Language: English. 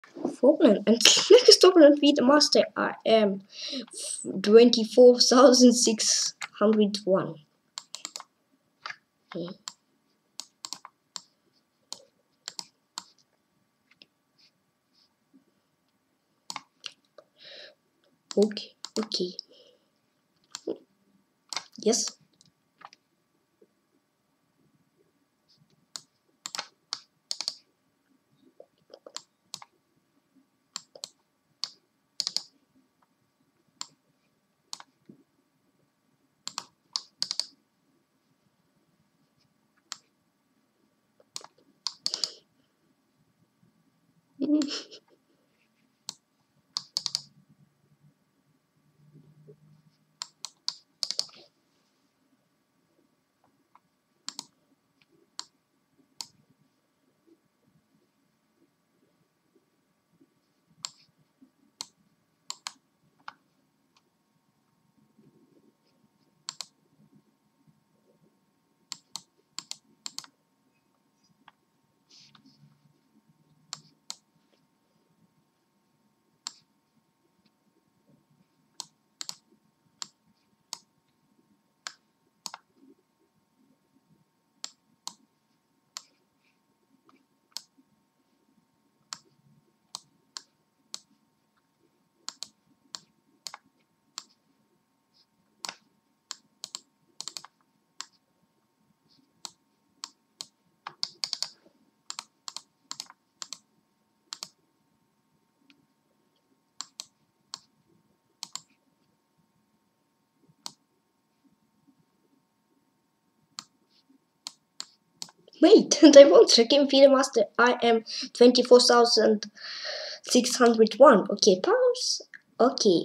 Fallen and next opponent beat the master. I am 24,601. Okay, okay. Yes. Wait, I won't check in Peter Master. I am 24,601. Okay, pause. Okay.